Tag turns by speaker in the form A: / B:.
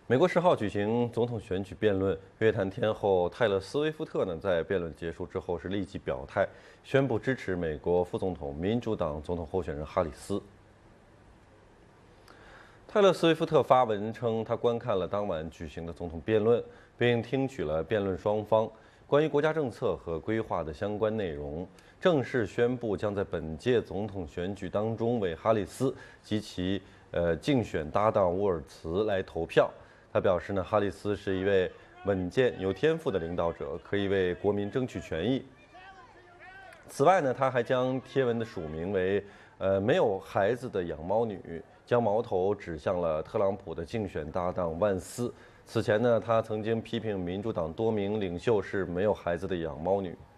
A: 美国10号举行总统选举辩论，乐坛天后泰勒·斯威夫特呢，在辩论结束之后是立即表态，宣布支持美国副总统民主党总统候选人哈里斯。泰勒·斯威夫特发文称，他观看了当晚举行的总统辩论，并听取了辩论双方关于国家政策和规划的相关内容，正式宣布将在本届总统选举当中为哈里斯及其竞选搭档沃尔茨来投票。他表示呢，哈里斯是一位稳健、有天赋的领导者，可以为国民争取权益。此外呢，他还将贴文的署名为没有孩子的养猫女，将矛头指向了特朗普的竞选搭档万斯。此前呢，他曾经批评民主党多名领袖是没有孩子的养猫女。